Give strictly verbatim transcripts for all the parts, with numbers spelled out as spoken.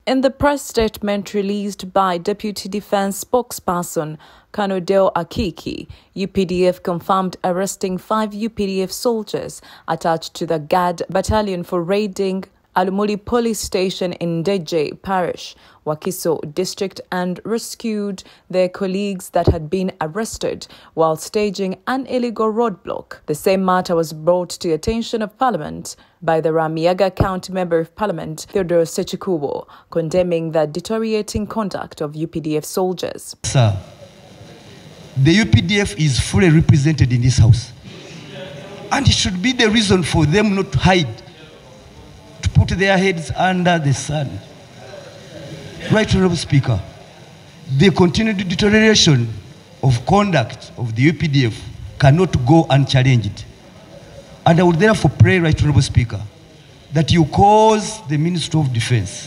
In the press statement released by Deputy Defense Spokesperson Colonel Dale Akiki, U P D F confirmed arresting five U P D F soldiers attached to the Guard Battalion for raiding Alumuli Police Station in Deje Parish, Wakiso District, and rescued their colleagues that had been arrested while staging an illegal roadblock. The same matter was brought to the attention of Parliament by the Ramiaga County Member of Parliament, Theodore Sechikubo, condemning the deteriorating conduct of U P D F soldiers. Sir, the U P D F is fully represented in this House. And it should be the reason for them not to hide, to put their heads under the sun. Right, Honorable Speaker, the continued deterioration of conduct of the U P D F cannot go unchallenged. And I would therefore pray, Right Honorable Speaker, that you cause the Ministry of Defense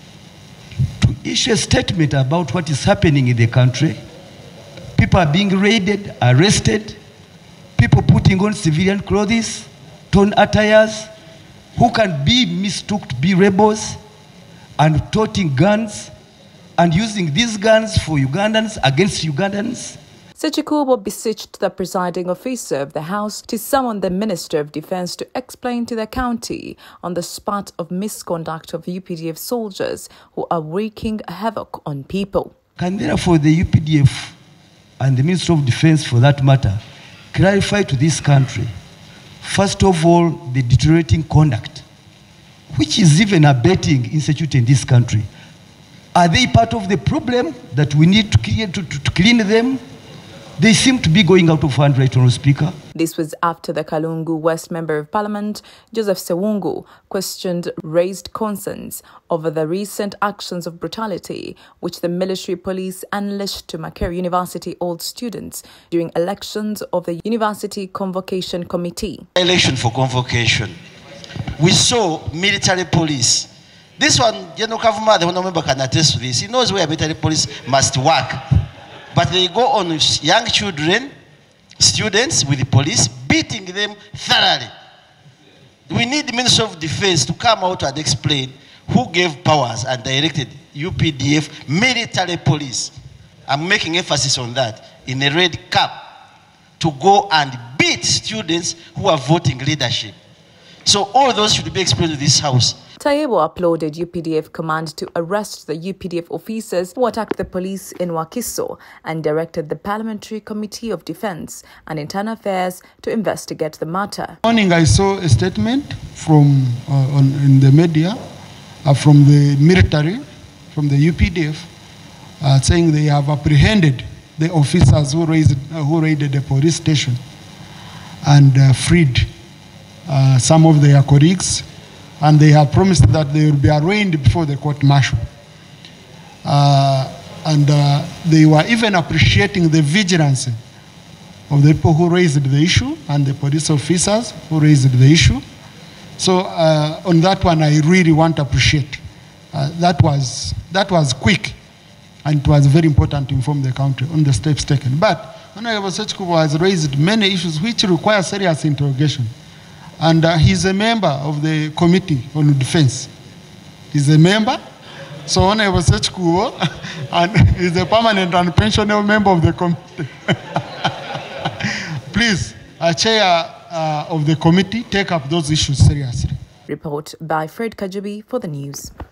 to issue a statement about what is happening in the country. People are being raided, arrested, people putting on civilian clothes, torn attires, who can be mistook to be rebels and toting guns and using these guns for Ugandans against Ugandans. Sechikubo beseeched the presiding officer of the House to summon the Minister of Defense to explain to the county on the spot of misconduct of U P D F soldiers who are wreaking havoc on people. Can therefore the U P D F and the Minister of Defense, for that matter, clarify to this country, first of all, the deteriorating conduct, which is even abetting insecurity in this country. Are they part of the problem that we need to clean, to, to, to clean them? They seem to be going out of hand, Right Honourable Speaker. This was after the Kalungu West Member of Parliament, Joseph Sewungu, questioned raised concerns over the recent actions of brutality which the military police unleashed to Makerere University old students during elections of the University Convocation Committee. Election for convocation. We saw military police. This one, General Kavuma, the honourable member, can attest to this. He knows where military police must work. But they go on with young children, students with the police, beating them thoroughly. We need the Minister of Defense to come out and explain who gave powers and directed U P D F military police. I'm making emphasis on that, in a red cap, to go and beat students who are voting leadership. So all those should be explained to this House. Tayebo applauded U P D F command to arrest the U P D F officers who attacked the police in Wakiso and directed the Parliamentary Committee of Defense and Internal Affairs to investigate the matter. Morning, I saw a statement from uh, on, in the media uh, from the military, from the U P D F, uh, saying they have apprehended the officers who, raised, uh, who raided the police station and uh, freed uh, some of their colleagues. And they have promised that they will be arraigned before the court-martial. Uh, and uh, they were even appreciating the vigilance of the people who raised the issue and the police officers who raised the issue. So uh, on that one, I really want to appreciate. Uh, that was, that was quick, and it was very important to inform the country on the steps taken. But Honorable Sechikubo has raised many issues which require serious interrogation. And uh, he's a member of the Committee on Defense. He's a member. So Honorable Sechikubo, and he's a permanent and pensionable member of the committee. Please, uh, Chair uh, of the committee, take up those issues seriously. Report by Fred Kajubi for the news.